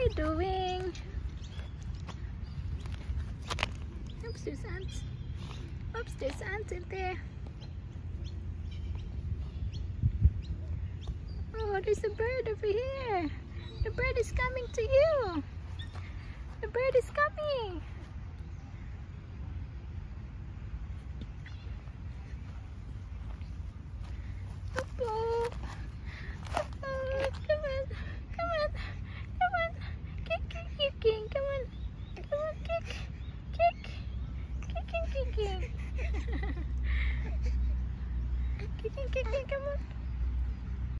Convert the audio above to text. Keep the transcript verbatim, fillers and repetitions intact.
are you doing? Oops, there's ants. Oops, there's ants in there. Oh, there's a bird over here. The bird is coming to you. The bird is coming. Uh-oh. Uh-oh. Come on. Come on. Come on. Kick, kick, kicking. Come on. Come on, kick. Kick. Kicking, kicking. Kicking, kicking. Come on.